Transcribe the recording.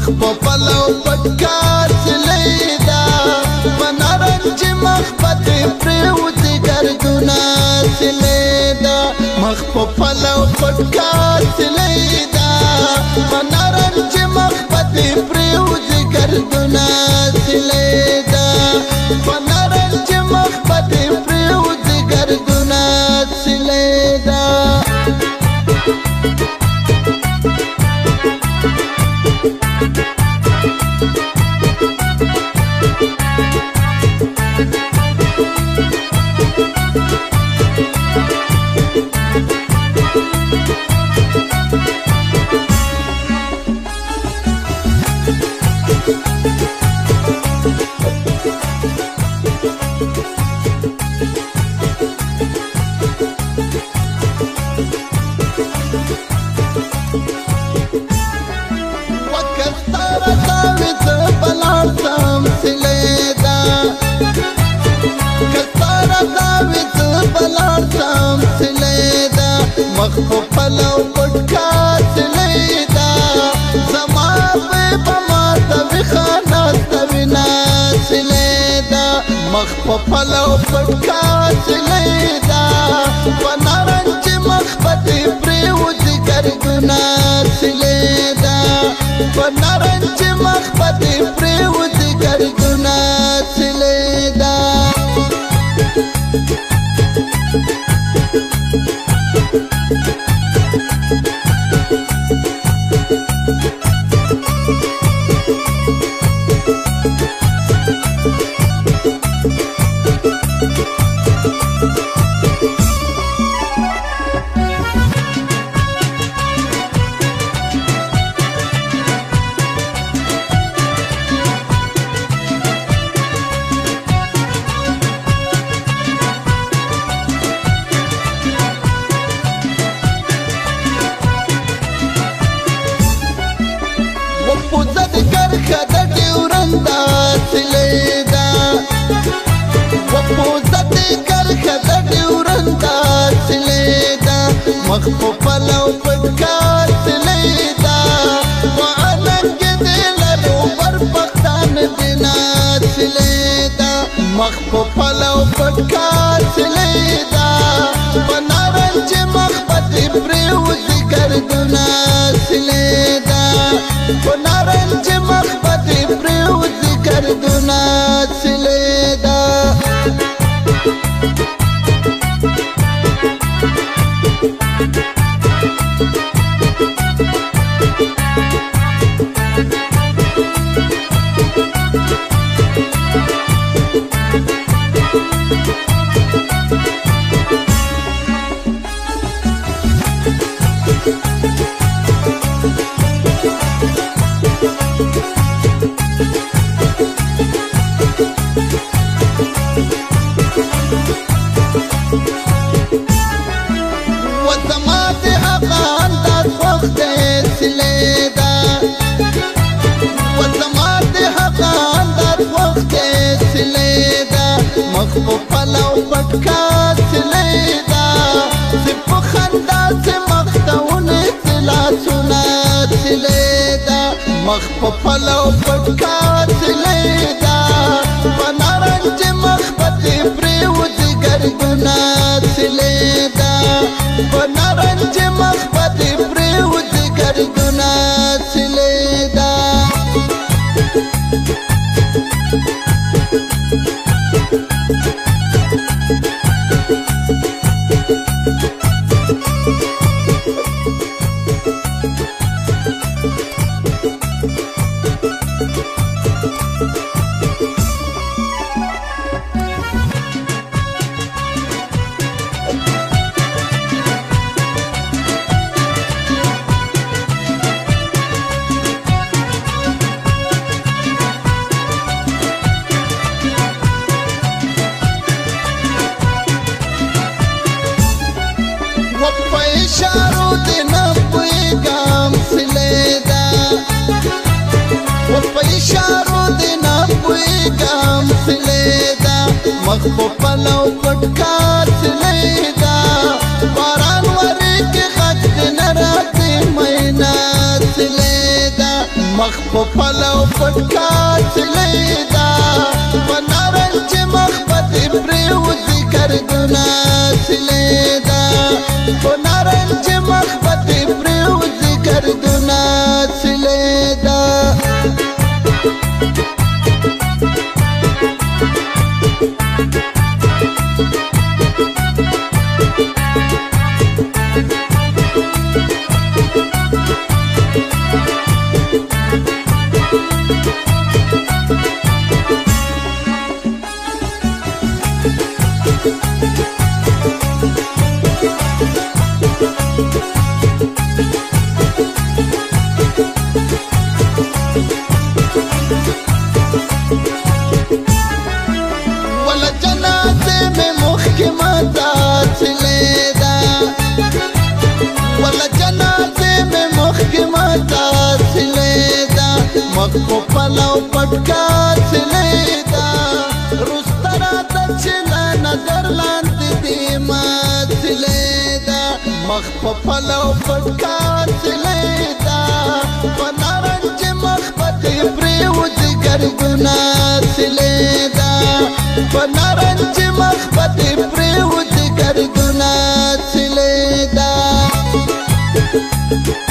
مخ په پلو پټکار سلیدا پنارنج مخ پته پریوځي ګردونه سلیدا مخ په پلو پټکار سلیدا پنارنج مخ پته پریوځي ګردونه سلیدا پنارنج مخ پته پریوځي ګردونه سلیدا مخ په پلو پټکار سلیدا زما په بماته وخانا توینا سلیدا مخ په پلو پټکار سلیدا پنارنج مخ پته پریوځي ګردونه سلیدا پنارنج مخ پته پریوځي ګردونه سلیدا مخ په پلو پټکار سلیدا واننګ دې لرو پر پختان دینا سلیدا مخ په پلو پټکار سلیدا پنارنج مخ پته پریوځي ګردونه سلیدا پنارنج مخ پته پریوځي ګردونه سلیدا مخ په پلو پټکار سلیدا سپ خندا سے مختونه سلاسونه سلیدا مخ په پلو پټکار سلیدا پنارنج مخ پته پریوځي ګردونه سلیدا پنارنج مخ پته پریوځي ګردونه سلیدا مخ په پلو پټکار سلیدا باران وری کې غږ نه راځي مینا سلیدا مخ په پلو پټکاس لیدا په نارنج مخ پدې پریوځي ګردونه سلیدا په نارنج مخ پدې پریوځي ګردونه سلیدا مخ په پلو پټکاس لیدا رسترا د چلا نظر لاندې دی مات لیدا مخ په پلو پټکاس لیدا په نارنج مخ پدې پریوځي ګردونه لیدا په نارنج مخ پدې پریوځي ګردونه لیدا